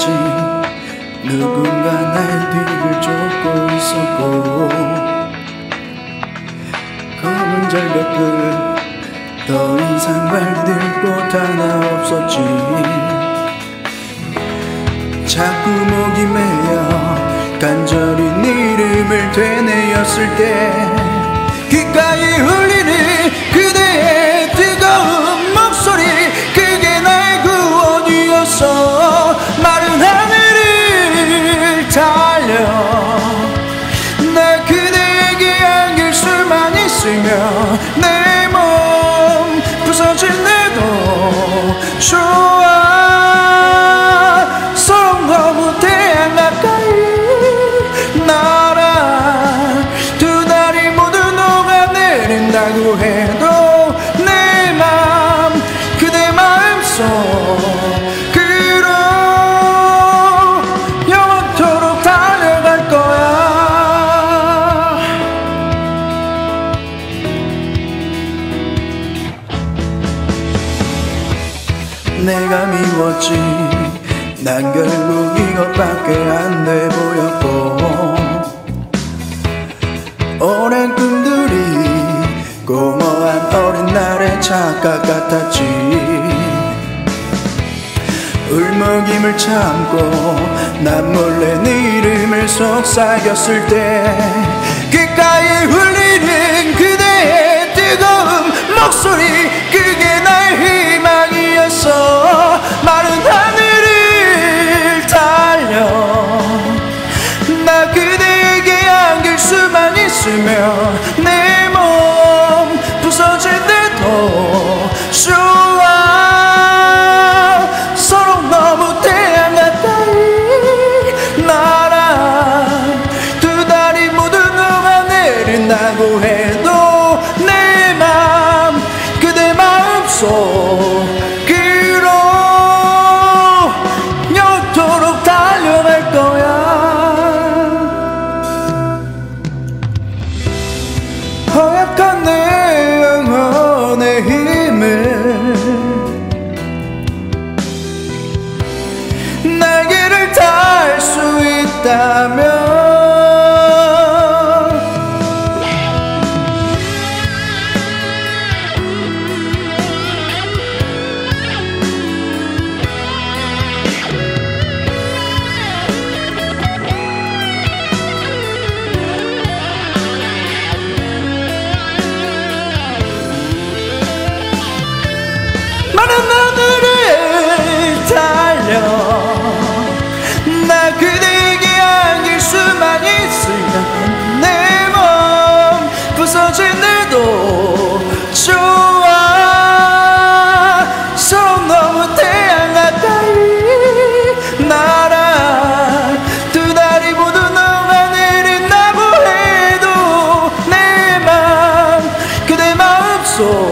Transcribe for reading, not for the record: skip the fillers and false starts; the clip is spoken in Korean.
미웠지. 누군가 날 뒤를 쫓고 있었고 검은 절벽을 더 이상 밟을 곳 하나 없었지. 자꾸 목이 메여 간절히 네 이름을 되뇌었을 때 귓가에 울리는 그대의 뜨거운 목소리, 그게 나의 구원이었어. 마른 하늘을 달려 나 그대에게 안길 수만 있으면 내 몸 부서질래도 좋아. 서로 너무 태양 가까이 나랑 두 다리 모두 녹아내린다고 해도 내 맘 그대 마음속 그로 영원토록 달려갈 거야. 내가 미웠지. 난 결국 이것밖에 안 돼 보였고 오랜 꿈들이 고모한 어린 날의 착각 같았지. 울먹임을 참고 난 몰래 네 이름을 속삭였을 때 귓가에 울리는 그대의 뜨거운 목소리, 그게 나의 희망이었어. 마른 하늘을 달려 나 그대에게 안길 수만 있으면 내 몸 부서질 때도 좋아. 서로 너무 태양 가까이 나랑 두 다리 모두 녹아내린다고 해도 내 맘 그대 마음속 그로 영원토록 달려갈 거야. 허약한 내 영혼의 힘을 날개를 달 수 있다면 마른 하늘을 달려 나 그대에게 안길 수만 있으면 내 몸 부서질래도 좋아. 서로 너무 태양 가까이 나랑 두 다리 모두 녹아내린다고 해도 내 맘 그대 마음속